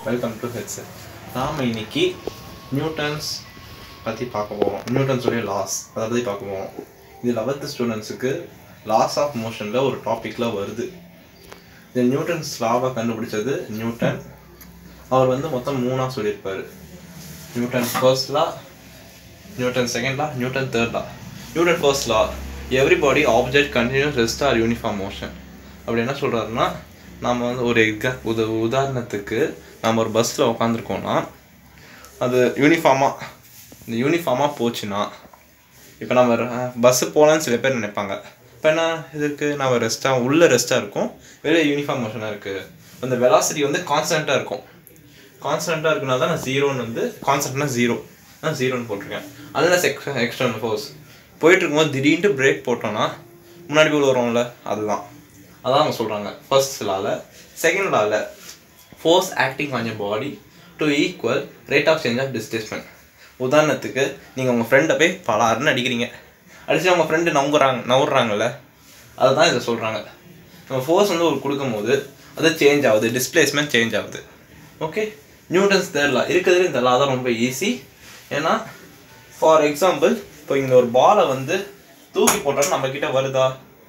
Welcome to headset. நாம் இன்னைக்கு Newton's பற்றி பார்க்க போகிறோம். நியூட்டன்ஸுடைய லாஸ் அதை பற்றி பார்க்க போகிறோம். இது 11th ஸ்டூடெண்ட்ஸுக்கு லாஸ் ஆஃப் மோஷனில் ஒரு டாப்பிக்கில் வருது. இந்த நியூட்டன்ஸ் லாவை கண்டுபிடிச்சது நியூட்டன். அவர் மொத்தம் 3 சொல்லியிருப்பார். Newton first law, Newton second law, Newton third law. Newton first law, every body object continues rest or uniform motion. அப்படி என்ன சொல்கிறாருன்னா, நம்ம ஒரு உதாரணத்துக்கு நம்ம ஒரு பஸ்ஸில் உட்காந்துருக்கோன்னா அது யூனிஃபார்மாக போச்சுன்னா, இப்போ நம்ம பஸ்ஸு போகலான்னு சில பேர் நினைப்பாங்க. இப்போ என்ன இதுக்கு நம்ம ரெஸ்ட்டாக இருக்கும், வெளியே யூனிஃபார்ம் மோஷனாக இருக்குது. அந்த வெலாசிட்டி கான்ஸ்டண்ட்டாக இருக்கும். கான்ஸ்டண்ட்டாக இருக்குன்னா தான் நான் கான்ஸ்டன்ட்னா ஜீரோன்னு போட்டிருக்கேன். அதில் எக்ஸ்டர்னல் ஃபோர்ஸ் போயிட்டு இருக்கும்போது திடீர்னு பிரேக் போட்டோன்னா முன்னாடி போய் வருவோம்ல, அதான் அவங்க சொல்கிறாங்க ஃபர்ஸ்ட் லாவில். செகண்ட் லாவில் force acting on your body to equal rate of change of displacement. உதாரணத்துக்கு நீங்கள் உங்கள் ஃப்ரெண்டை போய் பலாருன்னு அடிக்கிறீங்க. அடிச்சு அவங்க ஃப்ரெண்டு நவுறாங்கல்ல, அதை தான் இதை சொல்கிறாங்க. நம்ம ஃபோர்ஸ் ஒரு கொடுக்கும்போது அது சேஞ்ச் ஆகுது, டிஸ்பிளேஸ்மெண்ட் சேஞ்ச் ஆகுது. ஓகே, நியூட்டன்ஸ் தேர்ட் லா இருக்கிறதுல இந்த லா தான் ரொம்ப ஈஸி. ஏன்னா ஃபார் எக்ஸாம்பிள், இப்போ இங்கே ஒரு பாலை தூக்கி போட்டோன்னா நம்மக்கிட்ட வருதா?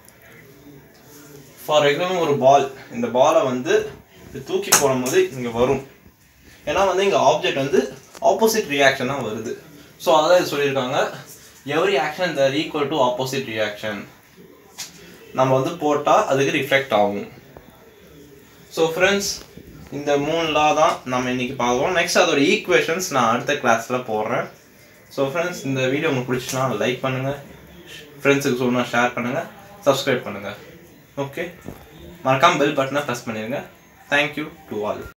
ஃபார் எக்ஸாம்பிள் ஒரு பால், இந்த பாலை தூக்கி போடும்போது இங்கே வரும். ஏன்னா இங்கே ஆப்ஜெக்ட் ஆப்போசிட் ரியாக்ஷன் தான் வருது. ஸோ அதான் இது சொல்லியிருக்காங்க, every action there equal to opposite reaction. நம்ம போட்டால் அதுக்கு ரிஃப்ளெக்ட் ஆகும். ஸோ ஃப்ரெண்ட்ஸ், இந்த 3 லா தான் நம்ம இன்றைக்கி பார்க்குறோம். நெக்ஸ்ட் அதோட ஈக்குவேஷன்ஸ் நான் அடுத்த கிளாஸில் போடுறேன். ஸோ ஃப்ரெண்ட்ஸ், இந்த வீடியோ உங்களுக்கு பிடிச்சினா லைக் பண்ணுங்கள், ஃப்ரெண்ட்ஸுக்கு சொல்லணும் ஷேர் பண்ணுங்கள், சப்ஸ்கிரைப் பண்ணுங்கள். ஓகே, மறக்காமல் பெல் பட்டனை ப்ரெஸ் பண்ணிடுங்க. Thank you to all.